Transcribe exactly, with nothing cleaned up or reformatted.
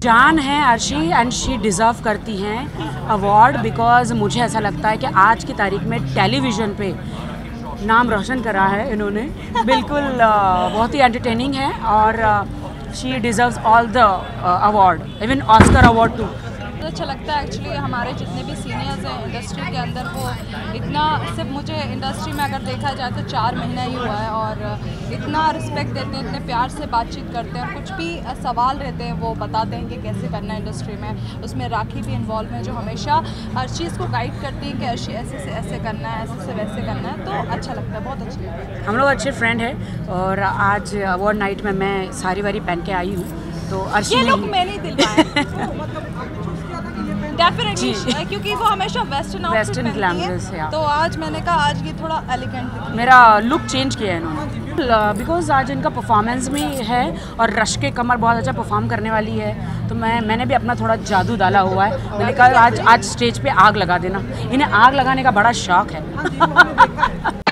जान है Arshi and she deserve करती हैं अवार्ड, बिकॉज मुझे ऐसा लगता है कि आज की तारीख में टेलीविज़न पे नाम रोशन करा है इन्होंने। बिल्कुल uh, बहुत ही एंटरटेनिंग है और she deserves all the award, even Oscar award too. तो अच्छा लगता है एक्चुअली हमारे जितने भी सीनियर्स हैं इंडस्ट्री के अंदर, वो इतना सिर्फ मुझे इंडस्ट्री में अगर देखा जाए तो चार महीना ही हुआ है और इतना रिस्पेक्ट देते हैं, इतने प्यार से बातचीत करते हैं, कुछ भी सवाल रहते हैं वो बताते हैं कि कैसे करना है इंडस्ट्री में। उसमें राखी भी इन्वॉल्व है जो हमेशा हर चीज़ को गाइड करती है कि अर्शी ऐसे से ऐसे करना है, ऐसे से वैसे करना है। तो अच्छा लगता है, बहुत अच्छा लगता है। हम लोग अच्छे फ्रेंड हैं और आज अवार्ड नाइट में मैं सारी वारी पहन के आई हूँ, तो अर्शी ये लोग मैंने दिलवाए डेफिनेटली, क्योंकि वो हमेशा वेस्टर्न वेस्टर्न ग्लैमरस है। तो आज मैंने कहा आज ये थोड़ा एलिगेंट मेरा लुक चेंज किया है इन्होंने, बिकॉज आज इनका परफॉर्मेंस भी है और रश के कमर बहुत अच्छा परफॉर्म करने वाली है, तो मैं मैंने भी अपना थोड़ा जादू डाला हुआ है। मैंने कहा आज आज स्टेज पे आग लगा देना, इन्हें आग लगाने का बड़ा शौक है।